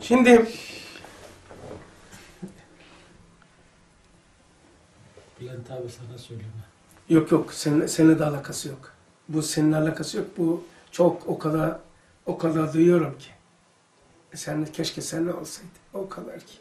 Şimdi Bülent abi sana söyleme. yok seninle de alakası yok. Bu seninle alakası yok. Bu çok o kadar duyuyorum ki. Keşke seninle olsaydı. O kadar ki.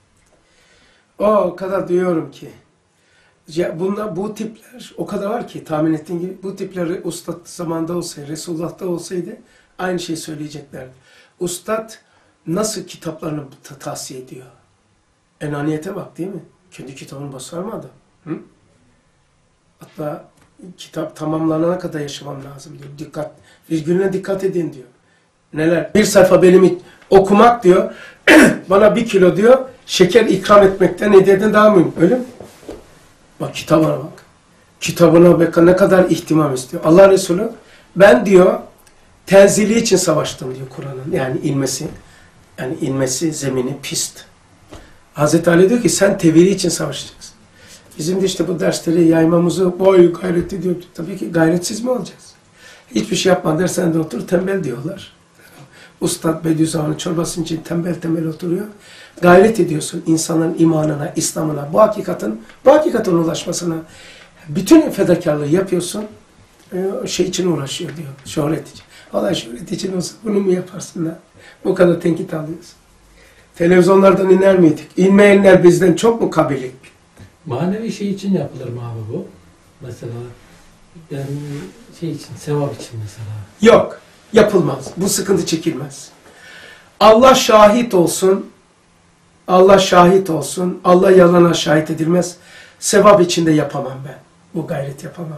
O kadar duyuyorum ki. Bu tipler o kadar var ki tahmin ettiğin gibi bu tipler Ustad zamanında olsaydı, Resulullah'ta olsaydı aynı şeyi söyleyeceklerdi. Ustad nasıl kitaplarını tavsiye ediyor? Enaniyete bak değil mi? Kendi kitabını basarmadı. Hı? Hatta kitap tamamlanana kadar yaşamam lazım diyor. Virgülüne dikkat edin diyor. Neler? Bir sayfa benim okumak diyor. Bana 1 kilo diyor. Şeker ikram etmekten hediyeden daha mühim. Öyle mi? Bak kitabına bak. Kitabına bak ne kadar ihtimam istiyor. Allah Resulü ben diyor tenzili için savaştım diyor Kur'an'ın. Yani inmesi zemini pist. Hazreti Ali diyor ki sen tevhidi için savaşacaksın. Bizim de işte bu dersleri yaymamızı boy gayret ediyor. Tabii ki gayretsiz mi olacağız? Hiçbir şey yapma dersen de otur tembel diyorlar. Ustad Bediüzzaman'ın çorbasının için tembel oturuyor. Gayret ediyorsun insanların imanına, İslam'ına, bu hakikatin ulaşmasına. Bütün fedakarlığı yapıyorsun. Şey için uğraşıyor diyor. Şöhret için. Vallahi şöhret için olsa bunu mu yaparsın da? Bu kadar tenkit alıyorsun. Televizyonlardan iner miydik? İnmeyenler bizden çok mu kabilik? Manevi şey için yapılır mı abi bu? Mesela ben şey için, sevap için mesela. Yok. Yapılmaz. Bu sıkıntı çekilmez. Allah şahit olsun. Allah şahit olsun. Allah yalana şahit edilmez. Sevap içinde yapamam ben. Bu gayret yapamam.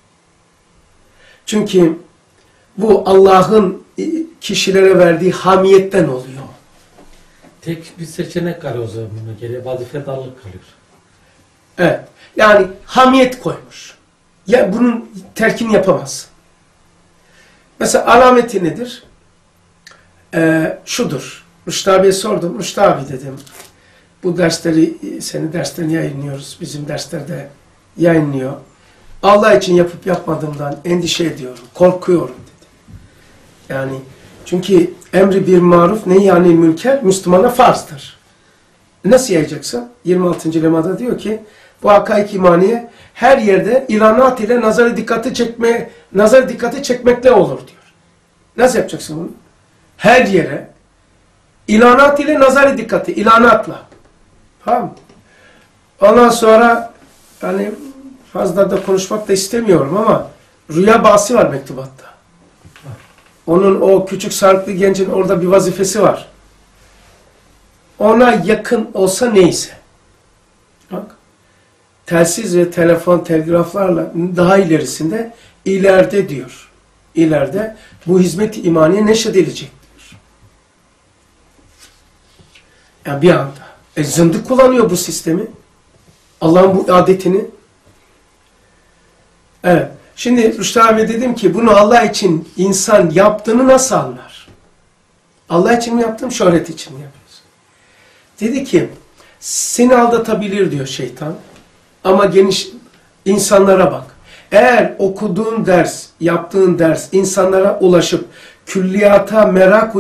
Çünkü bu Allah'ın kişilere verdiği hamiyetten oluyor. Tek bir seçenek kalıyor o zaman buna göre. Vazifedarlık kalıyor. Evet. Yani hamiyet koymuş. Ya bunun terkini yapamaz. Mesela alameti nedir? Şudur. Rüştü abiye sordum. Rüştü abi dedim. Bu dersleri, senin derslerini yayınlıyoruz. Bizim derslerde yayınlıyor. Allah için yapıp yapmadığımdan endişe ediyorum. Korkuyorum dedi. Yani çünkü emri bir maruf nehyanil münker Müslümana farzdır. Nasıl yayacaksın? 26. lemada diyor ki bu hakaik imaniye her yerde ilanat ile nazar dikkati çekmekle olur diyor. Nasıl yapacaksın bunu? Her yere ilanat ile nazar dikkati, ilanatla. Tamam. Ondan sonra hani fazla da konuşmak da istemiyorum ama rüya bahsi var mektubatta. Onun o küçük sarıklı gencin orada bir vazifesi var. Ona yakın olsa neyse. Bak. Telsiz ve telefon, telgraflarla daha ilerisinde ileride diyor. İleride bu hizmet-i imaniye neşredilecek diyor. Yani bir anda. Zındık kullanıyor bu sistemi. Allah'ın bu adetini. Evet. Şimdi Rüştü abi dedim ki bunu Allah için insan yaptığını nasıl anlar? Allah için mi yaptım, şöhret için mi yapıyorsun? Dedi ki seni aldatabilir diyor şeytan. Ama geniş insanlara bak. Eğer okuduğun ders, yaptığın ders insanlara ulaşıp külliyata merak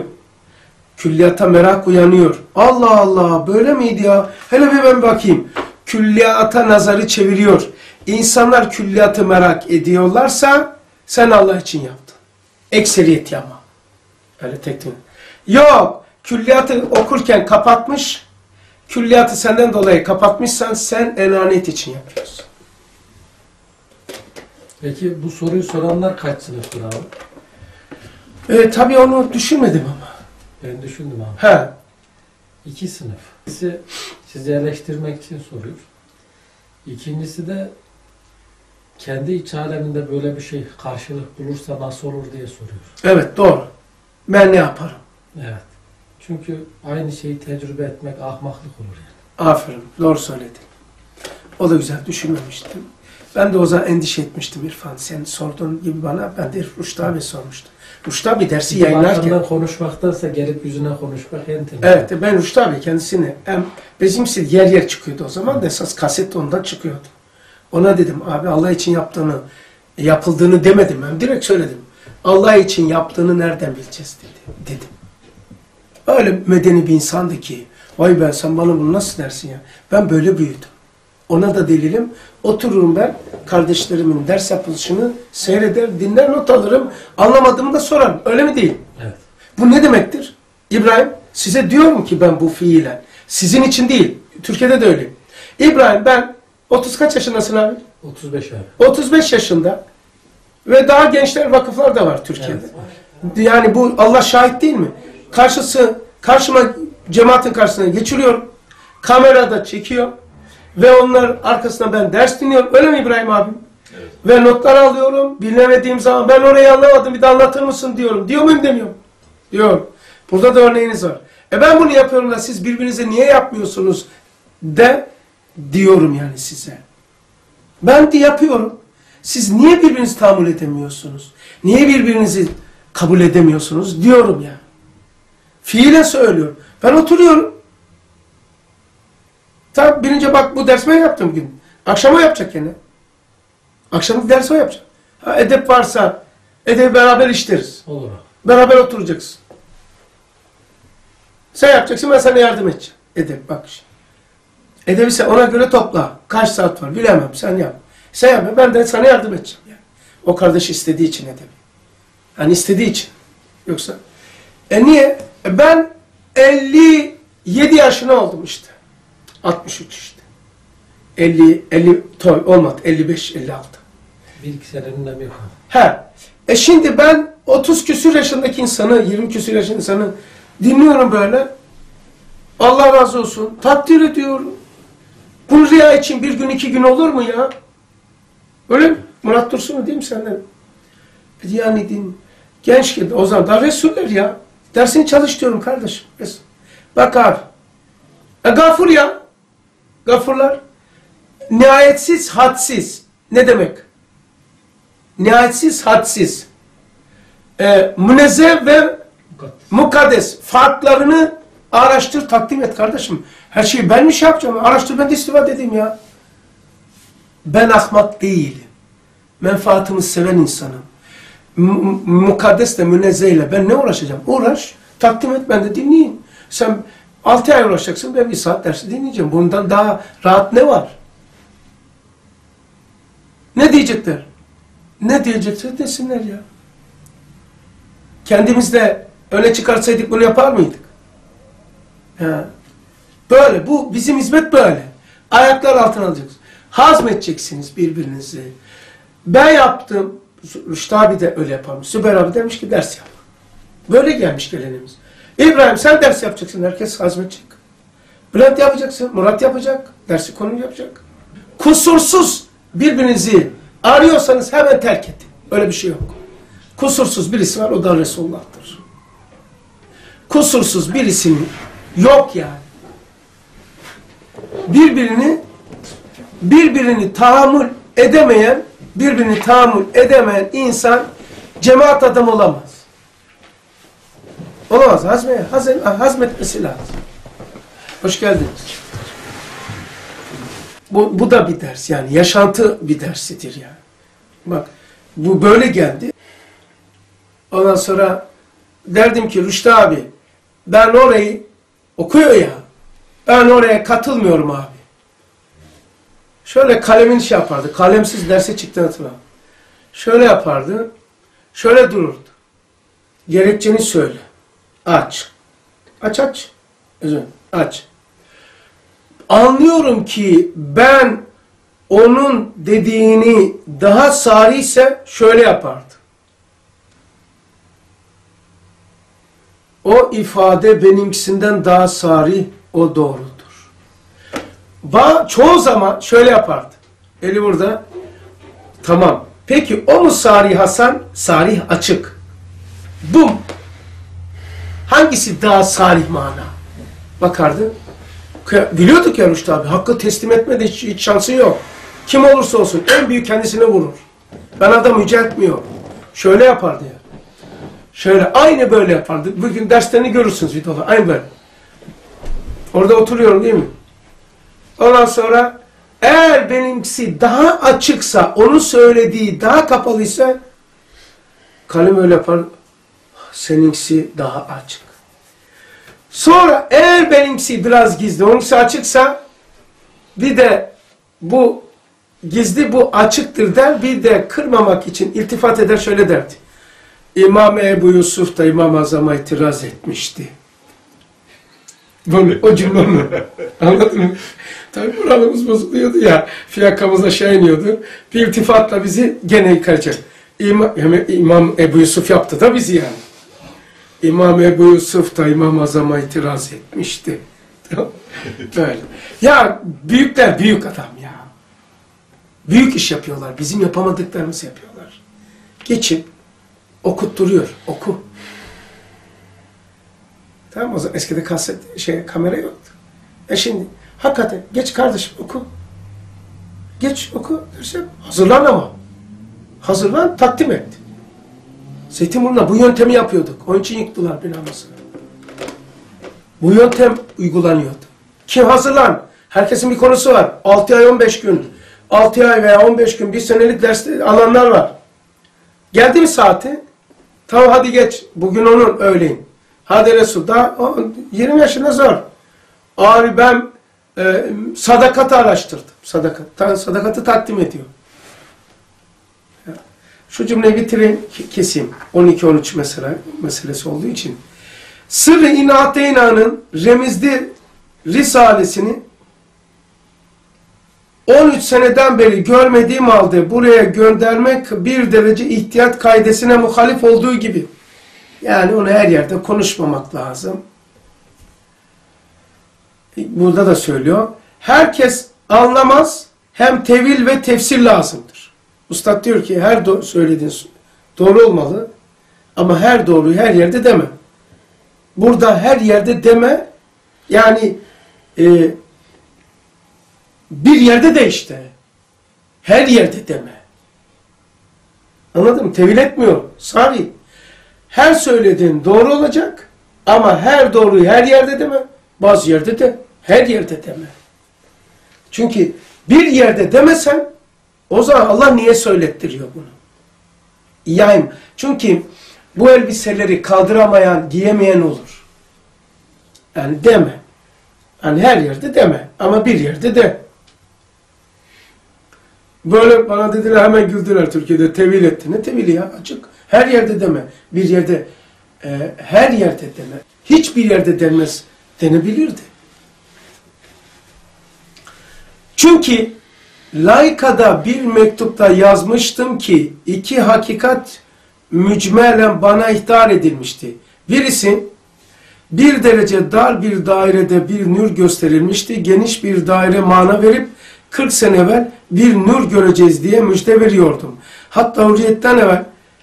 uyanıyor. Allah Allah böyle miydi ya? Hele bir ben bakayım. Külliyata nazarı çeviriyor. İnsanlar külliyatı merak ediyorlarsa sen Allah için yaptın. Ekseriyet ama. Öyle tek değil. Yok. Külliyatı okurken kapatmış. Külliyatı senden dolayı kapatmışsan sen enaniyet için yapıyorsun. Peki bu soruyu soranlar kaç sınıftır abi? Tabii onu düşünmedim ama. Ben düşündüm abi. He. 2 sınıf. Birisi sizi eleştirmek için soruyor. İkincisi de kendi iç aleminde böyle bir şey karşılık bulursa nasıl olur diye soruyor. Evet doğru. Ben ne yaparım? Evet. Çünkü aynı şeyi tecrübe etmek ahmaklık olur yani. Aferin. Doğru söyledin. O da güzel. Düşünmemiştim. Ben de o zaman endişe etmiştim İrfan. Sen sorduğun gibi bana. Ben de Rüştü abi sormuştum. Rüştü abi dersi yayınlarken. Konuşmaktansa gelip yüzüne konuşmak en temiz. Evet. Ben Rüştü abi kendisini bizimsi yer çıkıyordu o zaman da esas kaset ondan çıkıyordu. Ona dedim abi Allah için yapıldığını demedim ben. Direkt söyledim. Allah için yaptığını nereden bileceğiz dedim. Öyle medeni bir insandı ki, vay ben sen bana bunu nasıl dersin ya? Ben böyle büyüdüm. Ona da delilim. Otururum ben kardeşlerimin ders yapılışını seyreder, dinler, not alırım. Anlamadığımı da sorarım. Öyle mi değil? Evet. Bu ne demektir? İbrahim, size diyorum ki ben bu fiilen. Sizin için değil. Türkiye'de de öyle. İbrahim ben 30 kaç yaşındasın abi? 35 abi. 35 yaşında ve daha gençler vakıflar da var Türkiye'de. Evet. Yani bu Allah şahit değil mi? Karşıma cemaatin karşısına geçiriyorum. Kamerada çekiyor. Ve onlar arkasından ben ders dinliyorum. Öyle mi İbrahim abim? Evet. Ve notlar alıyorum. Bilemediğim zaman ben orayı anlamadım bir de anlatır mısın diyorum. Diyor muyum demiyorum. Diyorum. Burada da örneğiniz var. Ben bunu yapıyorum da siz birbirinize niye yapmıyorsunuz de diyorum yani size. Ben de yapıyorum. Siz niye birbirinizi tahammül edemiyorsunuz? Niye birbirinizi kabul edemiyorsunuz diyorum ya. Fiilen söylüyorum. Ben oturuyorum. Tabi birinci bak bu dersime yaptım bugün. Akşama yapacak yine. Akşamı ders o yapacak. Ha, edep varsa edebi beraber işleriz. Olur. Beraber oturacaksın. Sen yapacaksın ben sana yardım edeceğim. Edep bak şimdi. Edebi sen ona göre topla. Kaç saat var bilemem sen yap. Sen yap ben de sana yardım edeceğim. Yani. O kardeş istediği için edebi. Yani istediği için. Yoksa. Niye? Ben 57 yaşına oldum işte. 63 işte. 50 olmadı. 55, 56. Bir iki senenin önemi yok. Şimdi ben 30 küsur yaşındaki insanı, 20 küsur yaşındaki insanı dinliyorum böyle. Allah razı olsun. Takdir ediyorum. Bu riya için bir gün, 2 gün olur mu ya? Öyle mi? Murat Dursun değil mi senden? Yani din. Genç gibi. O zaman da Resuller ya. Dersini çalış diyorum kardeşim. Bak abi. Gafur ya. Gafurlar. Nihayetsiz, hadsiz. Ne demek? Nihayetsiz, hadsiz. Münezzeh ve mukaddes. Farklarını araştır, takdim et kardeşim. Her şeyi ben mi şey yapacağım? Araştır, ben de istifade edeyim ya. Ben ahmak değilim. Menfaatımı seven insanım. Mukaddesle, münezzeyle ben ne uğraşacağım? Uğraş, takdim et, ben de dinleyeyim. Sen 6 ay uğraşacaksın, ben 1 saat dersi dinleyeceğim. Bundan daha rahat ne var? Ne diyecekler? Ne diyecekler desinler ya. Kendimiz de öne çıkarsaydık bunu yapar mıydık? Böyle, bu bizim hizmet böyle. Ayaklar altına alacaksınız. Hazmedeceksiniz birbirinizi. Ben yaptım, Rüştü abi de öyle yaparmış. Süper abi demiş ki ders yap. Böyle gelmiş gelenimiz. İbrahim sen ders yapacaksın, herkes hazmedecek. Bülent yapacaksın, Murat yapacak, dersi konu yapacak. Kusursuz birbirinizi arıyorsanız hemen terk edin. Öyle bir şey yok. Kusursuz birisi var, o da Resulullah'tır. Kusursuz birisinin yok yani. Birbirini tahammül edemeyen insan cemaat adamı olamaz. Olamaz. Hazmetmesi lazım. Hoş geldiniz. Bu da bir ders yani. Yaşantı bir dersidir yani. Bak bu böyle geldi. Ondan sonra derdim ki Rüştü abi ben orayı okuyor ya. Ben oraya katılmıyorum abi. Şöyle kalemin şey yapardı. Kalemsiz derse çıktığını hatırlamam. Şöyle yapardı. Şöyle dururdu. Gerekçeni söyle. Aç. Aç. Aç. Anlıyorum ki ben onun dediğini daha sarıyse şöyle yapardı. O ifade benimkisinden daha sarı, o doğrudur. Çoğu zaman şöyle yapardı. Eli burada. Tamam. Peki o mu sarih Hasan? Sarih açık. Bu hangisi daha sarih mana? Bakardı. Biliyorduk ya Rüştü abi. Hakkı teslim etmede hiç şansı yok. Kim olursa olsun en büyük kendisine vurur. Ben adam yüceltmiyor. Şöyle yapardı ya. Şöyle aynı böyle yapardı. Bugün derslerini görürsünüz videoda. Aynı böyle. Orada oturuyorum değil mi? Ondan sonra eğer benimkisi daha açıksa, onun söylediği daha kapalıysa kalem öyle yapar. Seninkisi daha açık. Sonra eğer benimkisi biraz gizli, onunkisi açıksa bir de bu gizli bu açıktır der, bir de kırmamak için iltifat eder, şöyle derdi. İmam Ebu Yusuf da İmam-ı Azam'a itiraz etmişti. Böyle o cümle anladın mı? Tabi moralimiz bozuluyordu ya, fiyakamıza şey iniyordu. Bir iltifatla bizi gene yıkacak. İmam Ebu Yusuf yaptı da bizi yani. İmam Ebu Yusuf da İmam-ı Azam'a itiraz etmişti. Böyle. Ya büyükler büyük adam ya. Büyük iş yapıyorlar. Bizim yapamadıklarımızı yapıyorlar. Geçip okutturuyor. Oku. Tamam, o zaman eskide kaset, kamera yoktu. Şimdi hakikaten geç kardeşim oku. Geç oku. Hazırlan ama. Hazırlan, takdim et. Zeytinburnu'na bu yöntemi yapıyorduk. Onun için yıktılar binamızı. Bu yöntem uygulanıyordu. Kim hazırlan? Herkesin bir konusu var. 6 ay 15 gün. 6 ay veya 15 gün bir senelik ders alanlar var. Geldi mi saati? Tamam hadi geç. Bugün onun öğleyin. Hadi Resul. Daha 20 yaşında zor. Abi ben sadakatı araştırdım. Sadakatı takdim ediyor. Şu cümleyi bitireyim, keseyim. 12-13 meselesi olduğu için. Sırrı İnâteynâ'nın remizli risalesini 13 seneden beri görmediğim halde buraya göndermek bir derece ihtiyat kaidesine muhalif olduğu gibi. Yani onu her yerde konuşmamak lazım. Burada da söylüyor. Herkes anlamaz, hem tevil ve tefsir lazımdır. Ustad diyor ki her söylediğin doğru olmalı ama her doğruyu her yerde deme. Burada her yerde deme yani bir yerde de işte. Her yerde deme. Anladın mı? Tevil etmiyor. Sabit. Her söylediğin doğru olacak ama her doğruyu her yerde deme. Bazı yerde de her yerde deme. Çünkü bir yerde demesen o zaman Allah niye söylettiriyor bunu? Yani çünkü bu elbiseleri kaldıramayan, giyemeyen olur. Yani deme. Yani her yerde deme ama bir yerde de. Böyle bana dediler, hemen güldüler Türkiye'de, tevil etti. Ne tevili ya? Açık. Her yerde deme. Bir yerde, her yerde deme. Hiçbir yerde denmez, denebilirdi. Çünkü Laika'da bir mektupta yazmıştım ki iki hakikat mücmelen bana ihtar edilmişti. Birisi bir derece dar bir dairede bir nur gösterilmişti. Geniş bir daire mana verip 40 sene evvel bir nur göreceğiz diye müjde veriyordum. Hatta hürriyetten evvel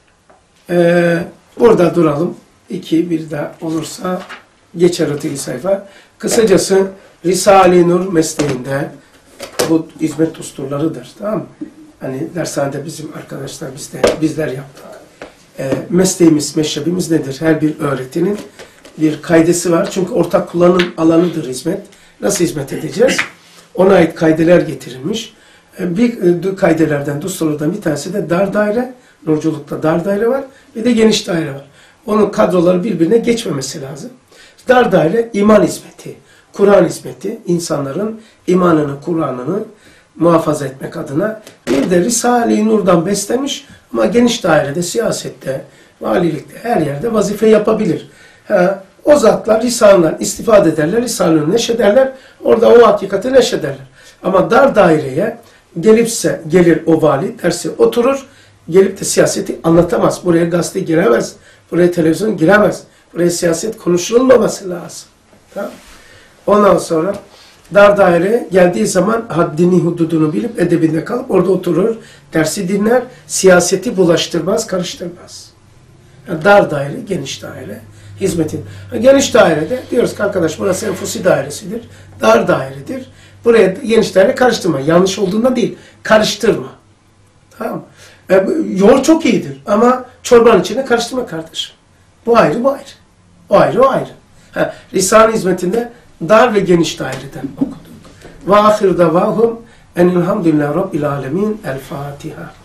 burada duralım. Bir daha olursa geçer öteki sayfa. Kısacası Risale-i Nur mesleğinde bu hizmet düsturlarıdır. Tamam mı? Hani dershanede bizim arkadaşlar bizler yaptık. Mesleğimiz, meşrebimiz nedir? Her bir öğretinin bir kaidesi var. Çünkü ortak kullanım alanıdır hizmet. Nasıl hizmet edeceğiz? Ona ait kaideler getirilmiş. Bir kaidelerden, düsturlardan bir tanesi de dar daire. Nurculukta dar daire var. Bir de geniş daire var. Onun kadroları birbirine geçmemesi lazım. Dar daire iman hizmeti, Kur'an hizmeti, insanların imanını, Kur'an'ını muhafaza etmek adına. Bir de Risale-i Nur'dan beslemiş ama geniş dairede, siyasette, valilikte, her yerde vazife yapabilir. O zatlar Risale'den istifade ederler, Risale'ni neşrederler, orada o hakikati neşrederler. Ama dar daireye gelir o vali, dersi oturur, gelip de siyaseti anlatamaz. Buraya gazete giremez, buraya televizyon giremez, buraya siyaset konuşulmaması lazım. Tamam. Ondan sonra dar daireye geldiği zaman haddini, hududunu bilip edebinde kalıp orada oturur, dersi dinler, siyaseti bulaştırmaz, karıştırmaz. Yani dar daire, geniş daire, hizmetin. Geniş dairede diyoruz ki arkadaş burası enfusi dairesidir, dar dairedir. Buraya geniş daire karıştırma. Yanlış olduğunda değil, karıştırma. Tamam. Yoğurt çok iyidir ama çorbanın içine karıştırma kardeşim. Bu ayrı, bu ayrı. O ayrı, o ayrı. Risale hizmetinde dar ve geniş daireden okuduk. Ve ahir davahum enilhamdülillah rabbil alemin. El Fatiha.